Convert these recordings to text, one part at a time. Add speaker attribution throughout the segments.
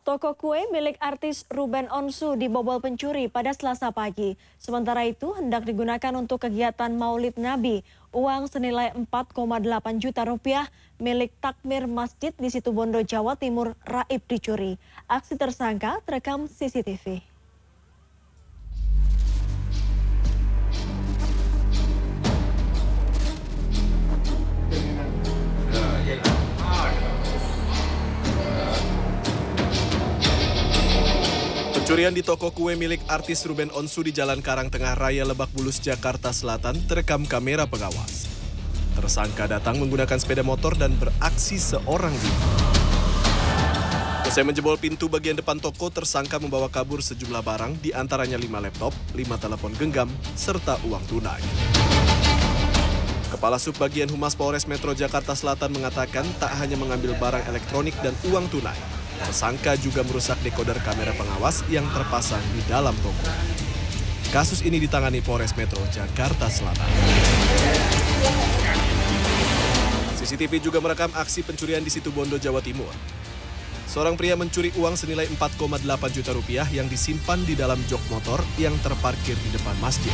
Speaker 1: Toko kue milik artis Ruben Onsu dibobol pencuri pada Selasa pagi. Sementara itu hendak digunakan untuk kegiatan Maulid Nabi. Uang senilai 4,8 juta rupiah milik takmir masjid di Situbondo, Jawa Timur raib dicuri. Aksi tersangka terekam CCTV.
Speaker 2: Pencurian di toko kue milik artis Ruben Onsu di Jalan Karangtengah Raya Lebak Bulus, Jakarta Selatan terekam kamera pengawas. Tersangka datang menggunakan sepeda motor dan beraksi seorang diri. Usai menjebol pintu bagian depan toko, tersangka membawa kabur sejumlah barang, di antaranya 5 laptop, 5 telepon genggam, serta uang tunai. Kepala Subbagian Humas Polres Metro Jakarta Selatan mengatakan tak hanya mengambil barang elektronik dan uang tunai, tersangka juga merusak dekoder kamera pengawas yang terpasang di dalam toko. Kasus ini ditangani Polres Metro Jakarta Selatan. CCTV juga merekam aksi pencurian di Situbondo, Jawa Timur. Seorang pria mencuri uang senilai 4,8 juta rupiah yang disimpan di dalam jok motor yang terparkir di depan masjid.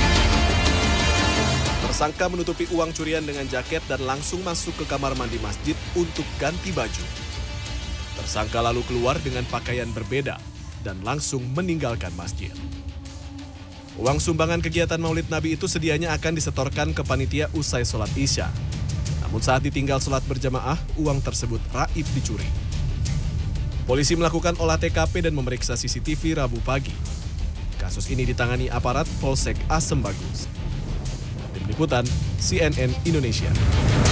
Speaker 2: Tersangka menutupi uang curian dengan jaket dan langsung masuk ke kamar mandi masjid untuk ganti baju. Tersangka lalu keluar dengan pakaian berbeda dan langsung meninggalkan masjid. Uang sumbangan kegiatan Maulid Nabi itu sedianya akan disetorkan ke panitia usai sholat Isya. Namun saat ditinggal sholat berjamaah, uang tersebut raib dicuri. Polisi melakukan olah TKP dan memeriksa CCTV Rabu pagi. Kasus ini ditangani aparat Polsek Asem Bagus. Tim Liputan CNN Indonesia.